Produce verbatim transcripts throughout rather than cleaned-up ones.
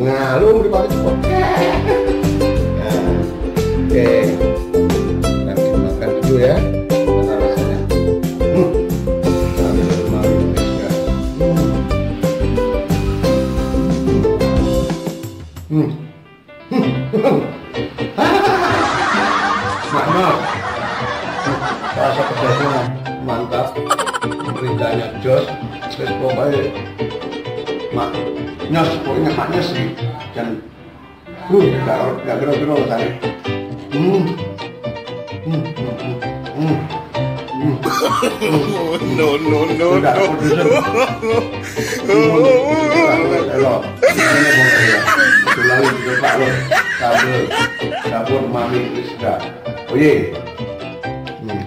Nah, lu dipakai cepet. Nah, oke. Nah, kita makan dulu ya. Mana rasanya? Hmm. Sambil makan. Hmm. Hmm. Mantap. Rasa pedasnya mantap. Pemerintahnya jos. Terus pokoknya mak nyos, pokoknya maknya sih. Dan uh, gak gak kira-kira tadi. Hmm. Hmm. Hmm. Hmm. No no no no. Elok. Itu lagi coba lo. Kabel. Dapur mami Rizka. Oh ye. Hmm.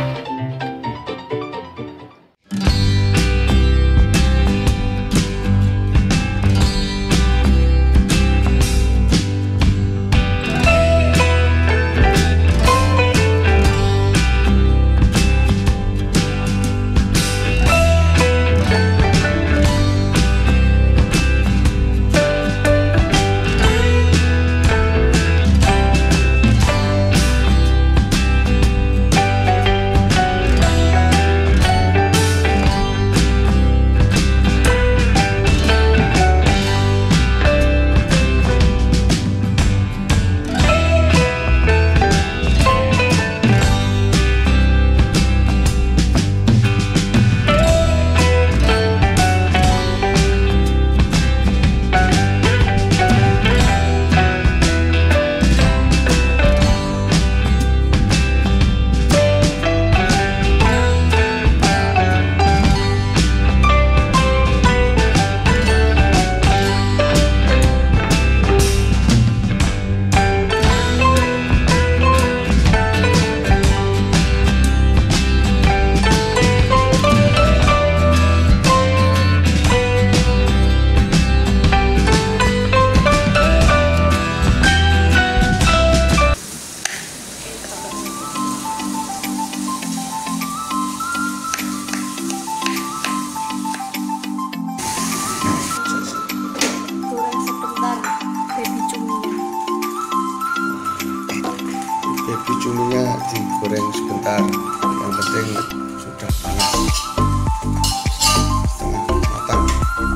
Baby cuminya digoreng sebentar, yang penting sudah panas setengah matang.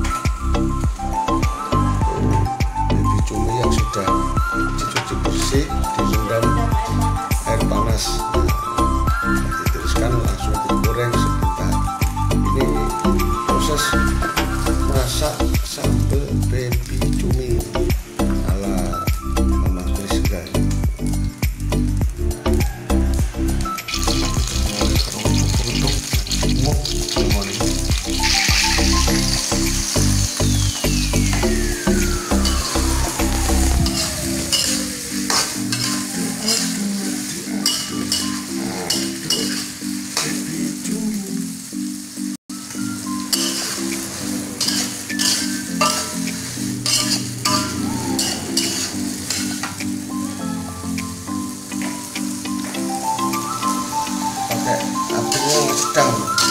Baby cumi yang sudah dicuci bersih direndam air panas, nah, ditiriskan langsung digoreng sebentar. Ini proses masak sambal baby cumi ala Mama Rizka. Pakai apinya sedang.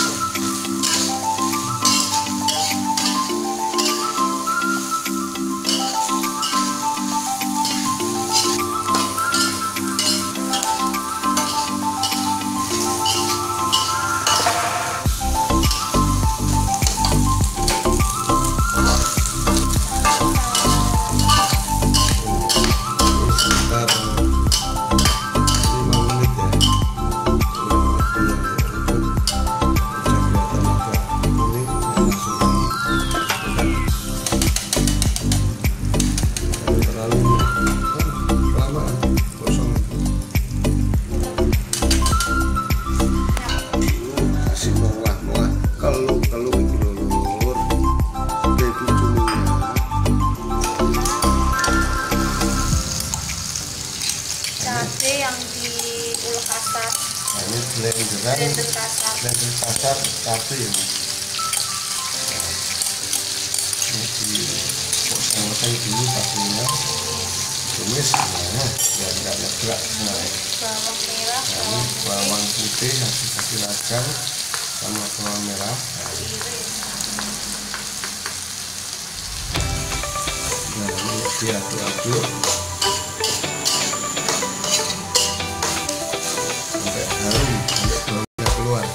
Cabe yang diulek kasar. Nah, ini blenderan, Blender kasar. blender kasar cabai ya. Ini dipotong-potong dulu cabainya, tumis, nah, biar nggak nyeblak. Nah, Bawang merah, nah, ini bawang putih yang sudah diradang sama bawang merah. Nah, ini diaduk-aduk sampai harum, sampai baunya keluar.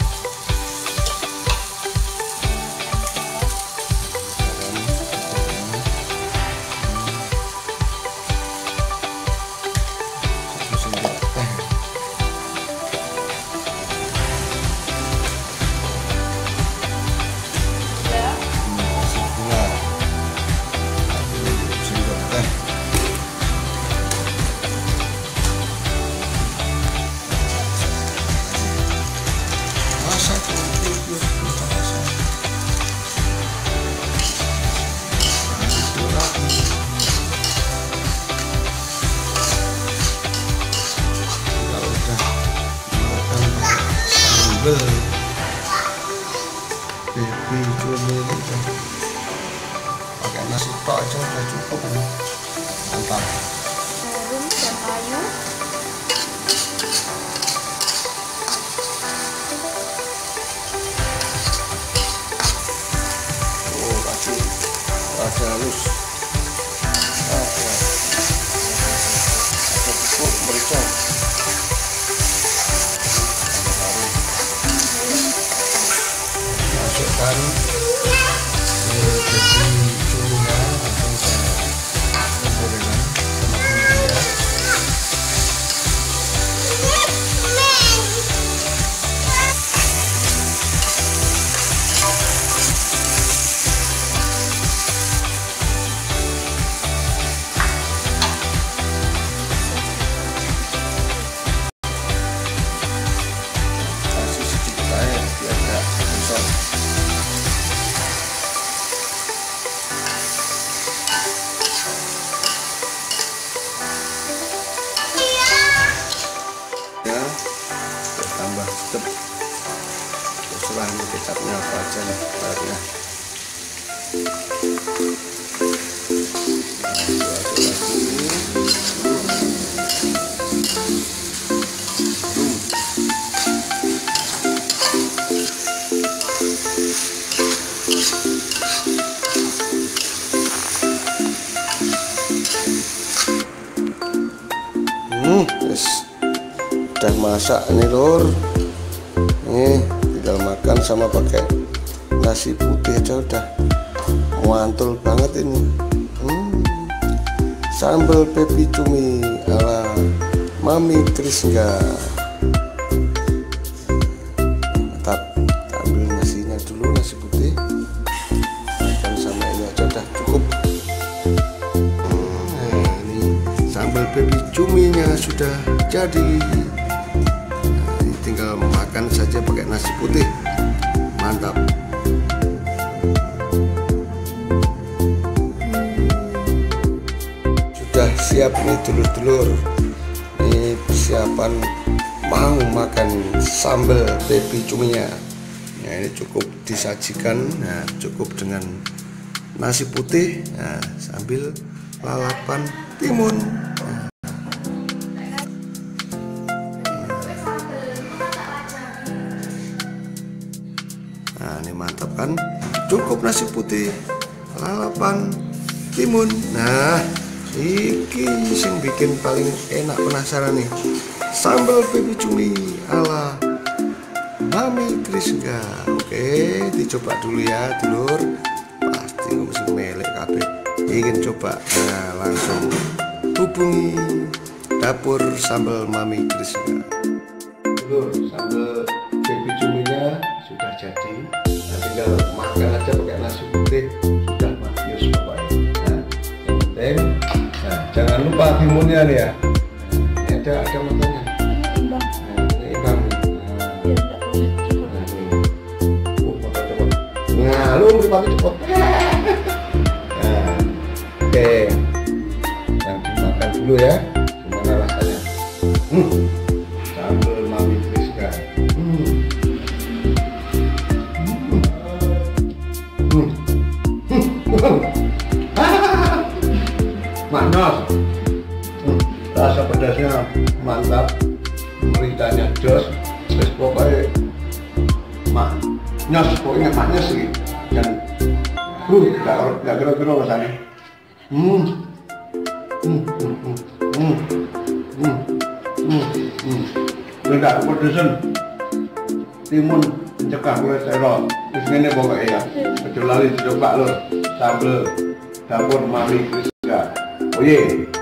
Baby cumi ini pakai nasi tok aja udah cukup, mantap. Harum dan ayu. Oh, kasih rasa halus. Oke, ada pupuk merica. Masukkan baby cuminya, langsung saya gorengkan sama bumbunya. Kasih sedikit air biar nggak gosong. Ya, tambah sedap. Terserah ini kecapnya apa aja nih, barunya. Hmm, yes. Udah masak nih lur. Nih tinggal makan sama pakai nasi putih aja udah mantul banget ini. Hmm, sambal baby cumi ala Mami Krisga. Mantap. Ambil nasinya dulu, nasi putih. Makan sama ini aja udah cukup. Nah, ini sambal baby cuminya sudah jadi. Nah, ini tinggal makan saja pakai nasi putih. Mantap. Sudah siap nih dulur-dulur. Ini persiapan mau makan sambal baby cuminya. Nah, ini cukup disajikan. Nah, cukup dengan nasi putih. Nah, sambil lalapan timun. Nah, Nah, ini mantap kan? Cukup nasi putih, lalapan, timun. Nah, iki sing bikin paling enak, penasaran nih. Sambal baby cumi ala Mami Krisga. Oke, dicoba dulu ya, dulur. Pasti mesti melek kabeh. Ingin coba? Nah, langsung hubungi dapur sambal Mami Krisga. Dulur, sambal baby cuminya sudah jadi. Nah, tinggal makan aja pakai nasi putih, sudah mafius pokoknya. Nah, yang penting, nah, jangan lupa timunnya nih ya. Nah, ini ada ada matanya. Nah, ini imbang. Nah, nah, ini. Uh, potong cepet. Nah, lu berpati cepet. Nah, oke. Yang dimakan dulu ya. Gimana rasanya? Hmm. Sambal Mami Krisga. Hmm. Hmm. Hmm. Manas. Hmm. Rasa pedasnya mantap, mericanya jos, terus pokoknya manas, pokoknya manas sih, dan uh, gak gak kira-kira rasanya. Hmm, Hmm, hmm, hmm, hmm, hmm, hmm, hmm. Udah kepedesan. Timun mencegah kolesterol. Terus ini pokoknya ya. Kecuali dicoba loh. Sambal dapur Mami Friska. Oh iya.